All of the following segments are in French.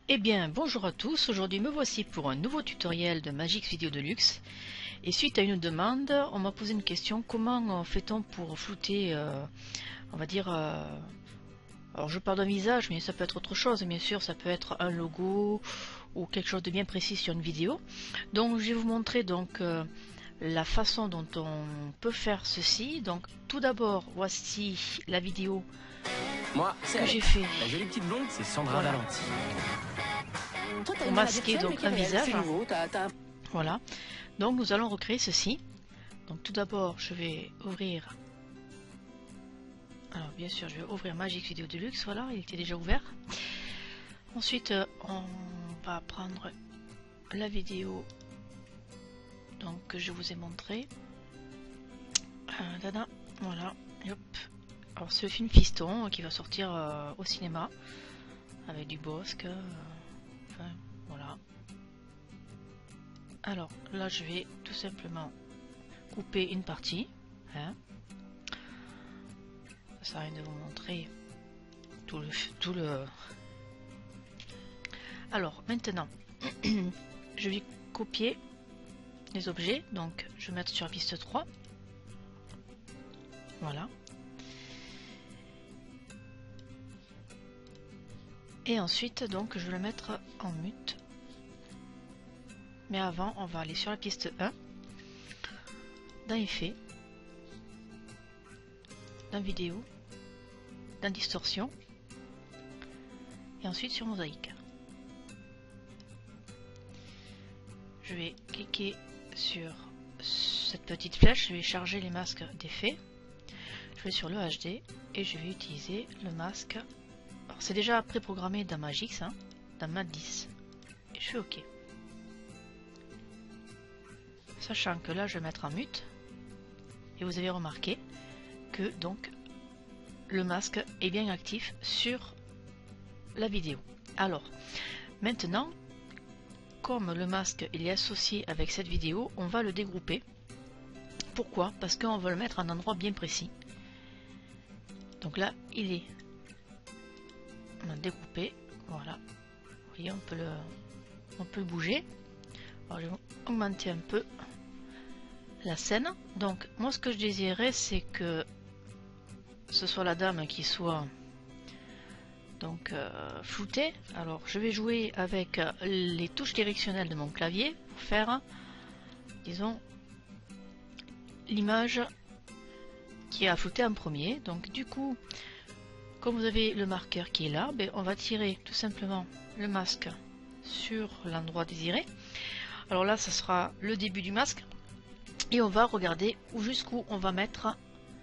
Eh bien, bonjour à tous, aujourd'hui me voici pour un nouveau tutoriel de Magix Video Deluxe. Et suite à une demande, on m'a posé une question, comment fait-on pour flouter, on va dire, alors je parle d'un visage, mais ça peut être autre chose, bien sûr, ça peut être un logo ou quelque chose de bien précis sur une vidéo. Donc je vais vous montrer donc la façon dont on peut faire ceci. Donc tout d'abord, voici la vidéo que j'ai fait. La jolie petite blonde, c'est Sandra Voilà. Valenti. Pour masquer donc un visage. Voilà. Donc nous allons recréer ceci. Donc tout d'abord je vais ouvrir. Alors bien sûr je vais ouvrir Magix Video Deluxe. Voilà, il était déjà ouvert. Ensuite on va prendre la vidéo donc que je vous ai montré. Voilà. Hop. Alors c'est le film Fiston qui va sortir au cinéma avec du Bosque. Enfin, voilà. Alors là je vais tout simplement couper une partie. Hein. Ça sert à rien de vous montrer tout le... Alors maintenant je vais copier les objets. Donc je vais mettre sur la piste 3. Voilà. Et ensuite donc je vais le mettre en mute. Mais avant on va aller sur la piste 1. Dans effet. Dans vidéo. Dans distorsion. Et ensuite sur mosaïque. Je vais cliquer sur cette petite flèche. Je vais charger les masques d'effet. Je vais sur le HD et je vais utiliser le masque. C'est déjà préprogrammé dans Magix, hein, dans Mat 10. Et je fais OK. Sachant que là je vais mettre en mute. Et vous avez remarqué que donc le masque est bien actif sur la vidéo. Alors maintenant, comme le masque il est associé avec cette vidéo, on va le dégrouper. Pourquoi? Parce qu'on va le mettre à un endroit bien précis. Donc là il est découpé, voilà. Vous voyez, on peut le bouger. Alors, je vais augmenter un peu la scène. Donc moi ce que je désirais c'est que ce soit la dame qui soit donc floutée. Alors je vais jouer avec les touches directionnelles de mon clavier pour faire, disons, l'image qui a flouté en premier. Donc du coup, comme vous avez le marqueur qui est là, ben, on va tirer tout simplement le masque sur l'endroit désiré. Alors là, ce sera le début du masque. Et on va regarder jusqu'où on va mettre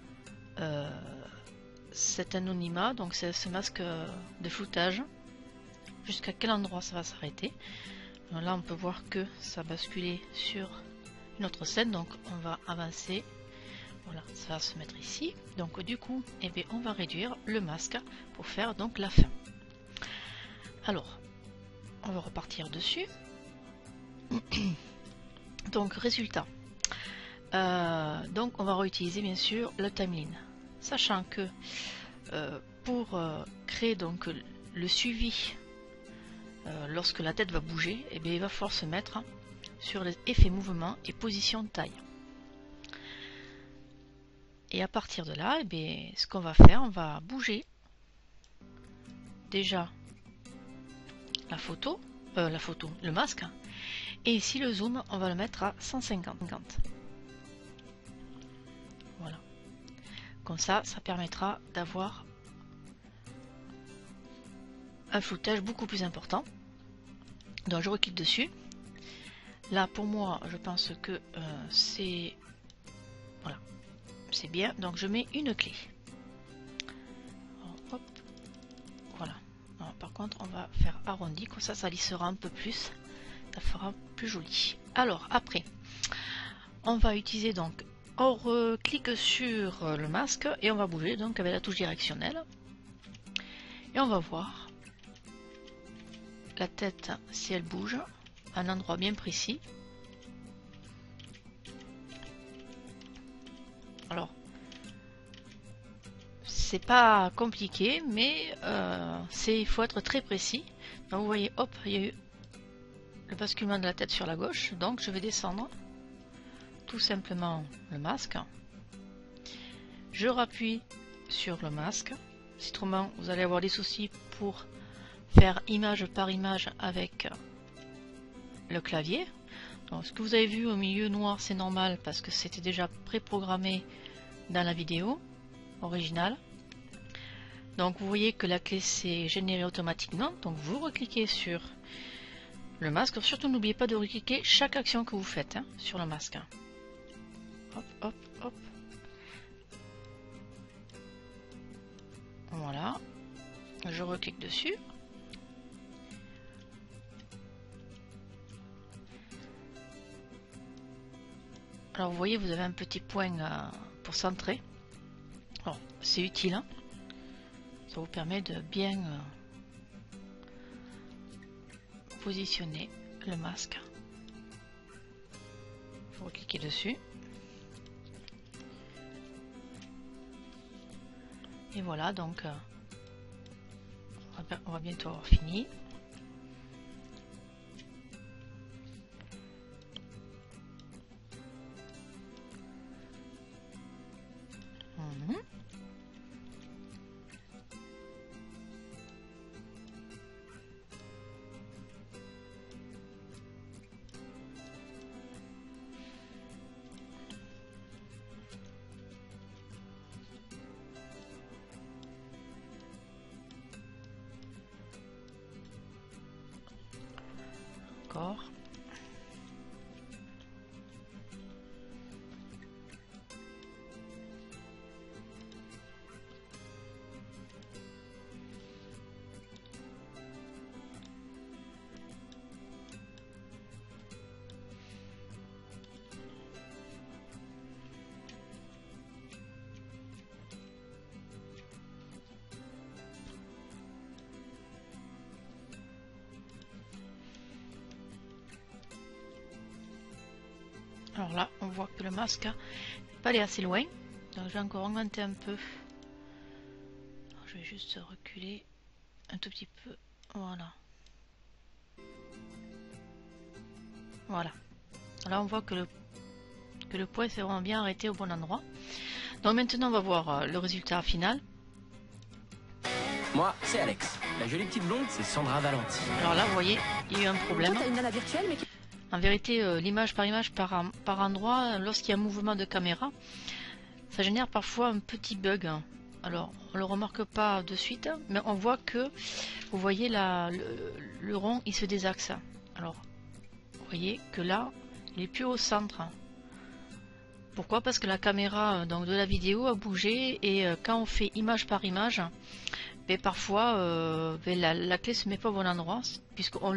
cet anonymat, donc c'est ce masque de floutage. Jusqu'à quel endroit ça va s'arrêter. Là, on peut voir que ça a basculé sur une autre scène, donc on va avancer. Voilà, ça va se mettre ici. Donc du coup, eh bien, on va réduire le masque pour faire donc la fin. Alors, on va repartir dessus. Donc résultat. Donc on va réutiliser bien sûr le timeline. Sachant que pour créer donc le suivi lorsque la tête va bouger, eh bien, il va falloir se mettre sur les effets mouvement et position de taille. Et à partir de là, eh bien, ce qu'on va faire, on va bouger déjà le masque. Et ici le zoom, on va le mettre à 150. Voilà. Comme ça, ça permettra d'avoir un floutage beaucoup plus important. Donc je reclique dessus. Là pour moi, je pense que c'est... Voilà. C'est bien, donc je mets une clé. Alors, hop, voilà. Alors, par contre, on va faire arrondi, comme ça lissera un peu plus, ça fera plus joli. Alors après, on va utiliser donc, on reclique sur le masque et on va bouger donc avec la touche directionnelle. Et on va voir la tête si elle bouge à un endroit bien précis. Alors, c'est pas compliqué, mais il faut être très précis. Donc vous voyez, hop, il y a eu le basculement de la tête sur la gauche. Donc je vais descendre tout simplement le masque. Je rappuie sur le masque. Autrement, vous allez avoir des soucis pour faire image par image avec le clavier. Donc, ce que vous avez vu au milieu noir, c'est normal parce que c'était déjà préprogrammé dans la vidéo originale. Donc vous voyez que la clé s'est générée automatiquement. Donc vous recliquez sur le masque. Surtout n'oubliez pas de recliquer chaque action que vous faites sur le masque. Hop, hop, hop. Voilà. Je reclique dessus. Alors vous voyez, vous avez un petit point pour centrer. Alors c'est utile. Ça vous permet de bien positionner le masque. Vous cliquez dessus. Et voilà, donc on va bientôt avoir fini. Encore. Alors là, on voit que le masque n'est pas allé assez loin. Donc je vais encore augmenter un peu. Alors, je vais juste reculer un tout petit peu. Voilà. Voilà. Là, on voit que le point s'est vraiment bien arrêté au bon endroit. Donc maintenant, on va voir le résultat final. Moi, c'est Alex. La jolie petite blonde, c'est Sandra Valenti. Alors là, vous voyez, il y a eu un problème. Toi, t'as une nana virtuelle, mais... En vérité, l'image par endroit, lorsqu'il y a un mouvement de caméra, ça génère parfois un petit bug. Alors, on le remarque pas de suite, mais on voit que, vous voyez, le rond, il se désaxe. Alors, vous voyez que là, il est plus au centre. Pourquoi? Parce que la caméra donc, de la vidéo a bougé, et quand on fait image par image, mais parfois, la clé se met pas au bon endroit, puisqu'on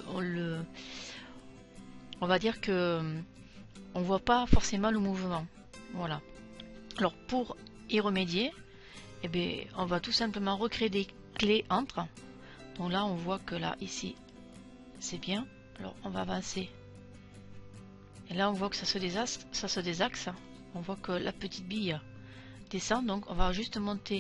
on va dire que on voit pas forcément le mouvement. Voilà. Alors pour y remédier, eh bien, on va tout simplement recréer des clés entre. Donc là, on voit que là, ici, c'est bien. Alors on va avancer. Et là, on voit que ça se désaxe. On voit que la petite bille descend. Donc on va juste monter.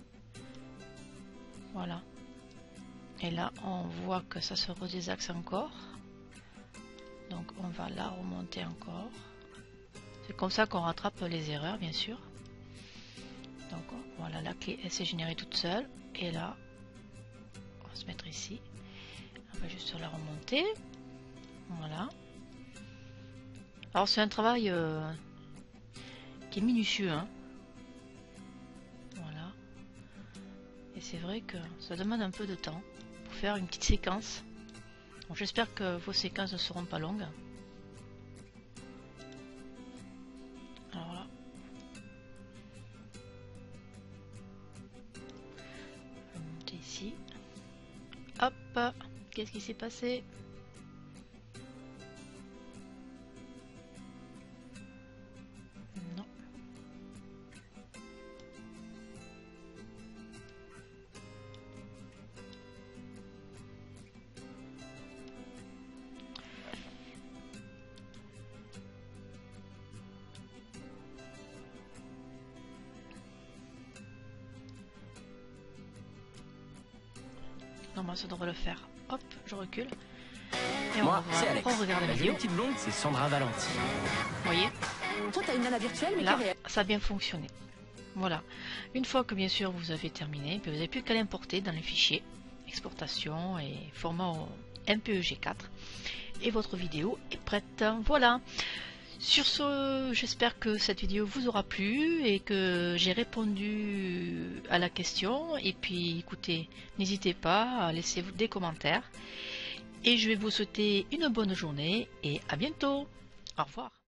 Voilà. Et là, on voit que ça se redésaxe encore. Donc on va la remonter encore. C'est comme ça qu'on rattrape les erreurs, bien sûr. Donc voilà, la clé elle s'est générée toute seule. Et là, on va se mettre ici. On va juste la remonter. Voilà. Alors c'est un travail qui est minutieux. Voilà. Et c'est vrai que ça demande un peu de temps pour faire une petite séquence. J'espère que vos séquences ne seront pas longues. Alors là. Je vais monter ici. Hop. Qu'est-ce qui s'est passé? Non. Normalement, ça devrait le faire. hop, je recule. Et Moi, c'est Alex. on regarde la La vidéo. jolie petite blonde, c'est Sandra Valenti. Vous voyez, Toi, t'as une nana virtuelle, mais qui est là, réelle. ça a bien fonctionné. Voilà. Une fois que bien sûr vous avez terminé, vous n'avez plus qu'à l'importer dans les fichiers exportation et format MPEG-4 et votre vidéo est prête. Voilà. Sur ce, j'espère que cette vidéo vous aura plu et que j'ai répondu à la question. Et puis écoutez, n'hésitez pas à laisser des commentaires. Et je vais vous souhaiter une bonne journée et à bientôt. Au revoir.